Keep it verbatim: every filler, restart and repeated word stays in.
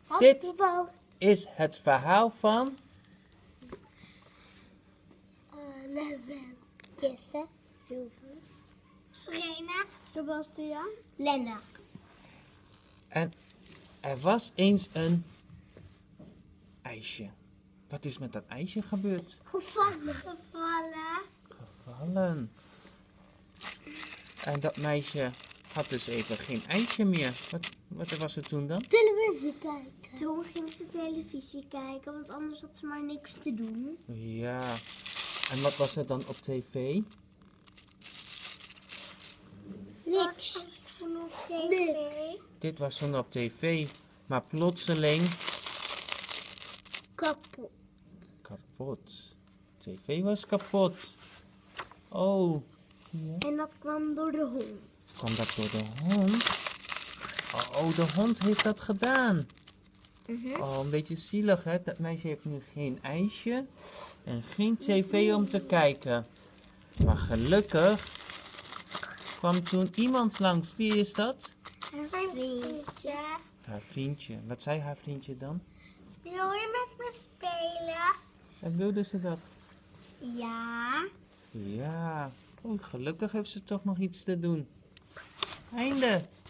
Dit is het verhaal van... Leven. Jesse. Sylvie. Serena. Sebastian. Lena. En er was eens een ijsje. Wat is met dat ijsje gebeurd? Gevallen. Gevallen. Gevallen. En dat meisje had dus even geen ijsje meer. Wat, wat was er toen dan? Televisie kijken. Toen ging ze televisie kijken, want anders had ze maar niks te doen. Ja. En wat was er dan op tv? Niks. Wat was toen op tv? Dit was toen op tv. Maar plotseling... Kapot. Kapot. tv was kapot. Oh. Ja. En dat kwam door de hond. Kwam dat door de hond? Oh, de hond heeft dat gedaan. Uh-huh. Oh, een beetje zielig, hè? Dat meisje heeft nu geen ijsje en geen tv om te kijken. Maar gelukkig kwam toen iemand langs. Wie is dat? Haar vriendje. Haar vriendje. Wat zei haar vriendje dan? Wil je met me spelen? En wilde ze dat? Ja. Ja. Oh, gelukkig heeft ze toch nog iets te doen. Einde.